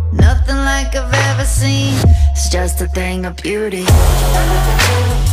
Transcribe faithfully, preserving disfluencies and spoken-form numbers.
Nothing like I've ever seen. It's just a thing of beauty.